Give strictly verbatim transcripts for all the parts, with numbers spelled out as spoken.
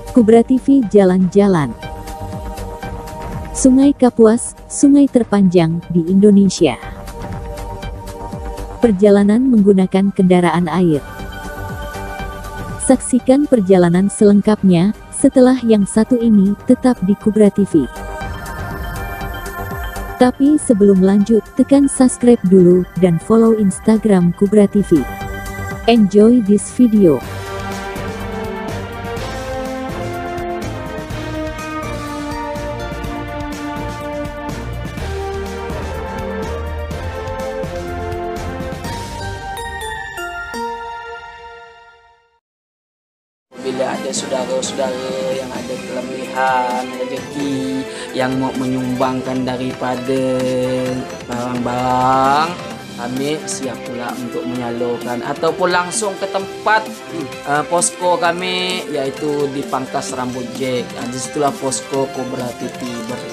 Kubra T V jalan-jalan. Sungai Kapuas, sungai terpanjang di Indonesia. Perjalanan menggunakan kendaraan air. Saksikan perjalanan selengkapnya setelah yang satu ini tetap di Kubra T V. Tapi sebelum lanjut, tekan subscribe dulu dan follow Instagram Kubra T V. Enjoy this video. Bila ada saudara-saudara yang ada kelebihan rezeki yang mau menyumbangkan daripada barang-barang, kami siap pula untuk menyalurkan ataupun langsung ke tempat uh, posko kami, iaitu di Pangkas Rambut Jack. Uh, di situlah posko Kubra T V berada.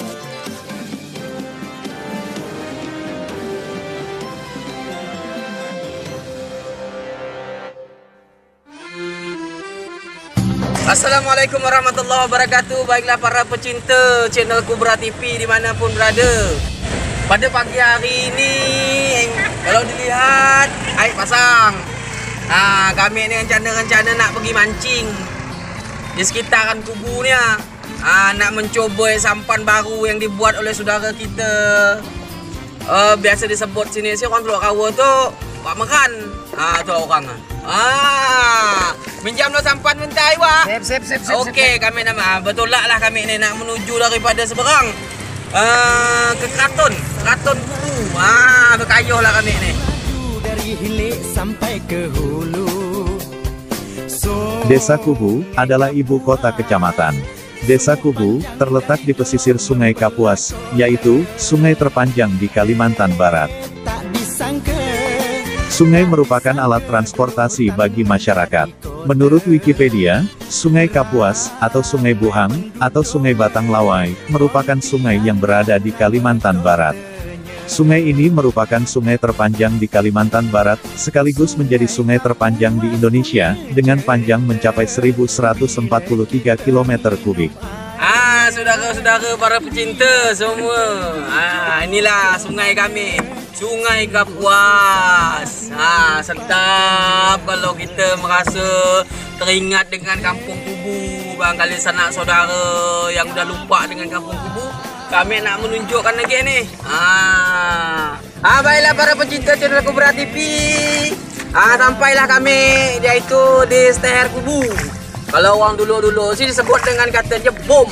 Assalamualaikum warahmatullahi wabarakatuh. Baiklah para pecinta channel Kubra T V dimanapun berada. Pada pagi hari ini, kalau dilihat air pasang, ha, kami ni rencana-rencana nak pergi mancing di sekitaran kubu ni, ha, nak mencuba sampan baru yang dibuat oleh saudara kita. Uh, biasa disebut sini si orang Teluk Rawa tu Pak Meran. Ah, tu orang. Ah, minjam lo sampan bentar Iwak. Sip, sip, sip, sip. Okey, kami nama betul lah kami ni nak menuju daripada seberang uh, ke Keraton, Keraton Kubu. Ah, berkayuh lah kami ni. Dari hilir sampai ke hulu. So... Desa Kubu adalah ibu kota kecamatan. Desa Kubu terletak di pesisir Sungai Kapuas, yaitu sungai terpanjang di Kalimantan Barat. Tak disangka. Sungai merupakan alat transportasi bagi masyarakat. Menurut Wikipedia, Sungai Kapuas, atau Sungai Buhang, atau Sungai Batang Lawai, merupakan sungai yang berada di Kalimantan Barat. Sungai ini merupakan sungai terpanjang di Kalimantan Barat, sekaligus menjadi sungai terpanjang di Indonesia, dengan panjang mencapai seribu seratus empat puluh tiga kilometer kubik. Ah, saudara-saudara para pecinta semua. Ah, inilah sungai kami. Sungai Kapuas. Ha, sedap kalau kita merasa teringat dengan Kampung Kubu. Barangkali sanak saudara yang dah lupa dengan Kampung Kubu, kami nak menunjukkan lagi ni. Ha. Ha, baiklah para pecinta channel Kubra T V. Ha, sampailah kami iaitu di Steher Kubu. Kalau orang dulu-dulu sini disebut dengan katanya bom.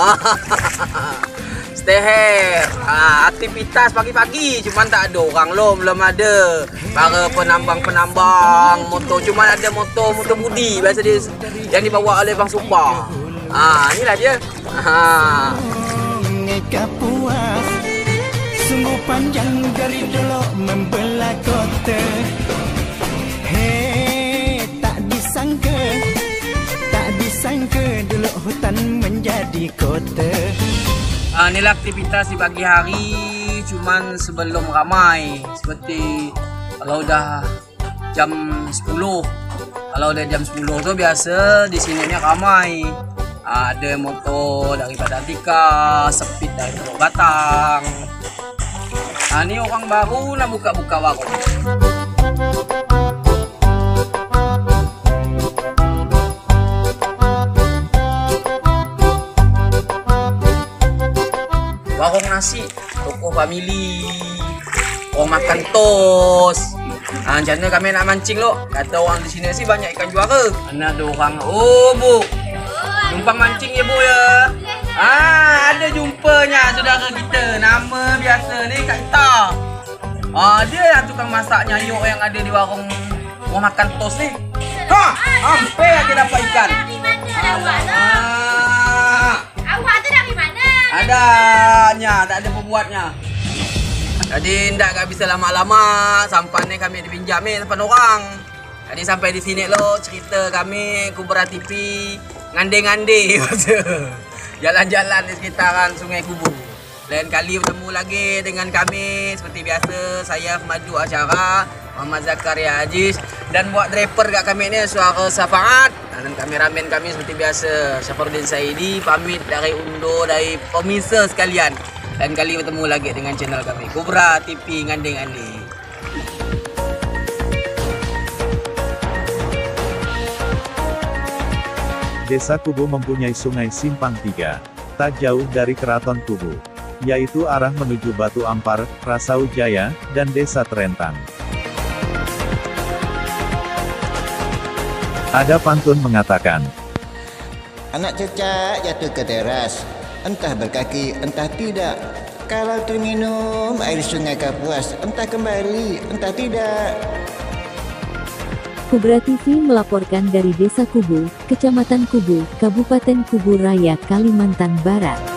Steher, ha, aktivitas pagi-pagi, cuman tak ada orang lo, belum ada para penambang-penambang motor, cuma ada motor motor budi biasa dia yang dibawa oleh Bang Sumpah. Ah, ha, inilah dia. Ha. Kapuas, sungguh panjang dari dulu membelah kota. Hei, tak disangka, tak disangka dulu hutan menjadi kota. Uh, inilah aktivitas di pagi hari, cuman sebelum ramai. Seperti kalau dah jam sepuluh, kalau dah jam sepuluh tu biasa di sini ni ramai. Uh, ada motor daripada Antika, sepit dari Teluk Batang. Uh, ni orang baru nak buka-buka warung. Warung nasi, toko family, orang makan tos. Ha, macam mana kami nak mancing lo? Kata orang di sini sih banyak ikan juara. Mana ada orang, oh bu, numpang mancing ya bu ya. Ah, ada jumpanya saudara kita. Nama biasa ni Kak Ita. Ah, dia yang tukang masak nyayuk yang ada di warung orang makan tos ni. Ha, hampir aja dapat ikan. Ah, awak tu dari mana? adanya, tak ada pembuatnya. Jadi ndak gak bisa lama-lama, sampan ni kami dipinjam ni sampan orang. Jadi sampai di sini lo cerita kami Kubra T V ngande-ngande jalan-jalan di sekitaran Sungai Kubu. Lain kali bertemu lagi dengan kami seperti biasa, saya pemadu acara Muhammad Zakaria Aziz. Dan buat driver gak kami ini Suara Syafaat. Dan kameramen kami seperti biasa Syafruddin Saidi. Pamit dari Undo, dari pemirsa sekalian. Dan kali bertemu lagi dengan channel kami Kubra T V Ngandeng Andi. Desa Kubu mempunyai sungai Simpang Tiga, tak jauh dari Keraton Kubu, yaitu arah menuju Batu Ampar, Rasau Jaya, dan Desa Terentang. Ada pantun mengatakan, anak cecak jatuh ke teras, entah berkaki, entah tidak. Kalau terminum air sungai Kapuas, entah kembali, entah tidak. Kubra T V melaporkan dari Desa Kubu, Kecamatan Kubu, Kabupaten Kubu Raya, Kalimantan Barat.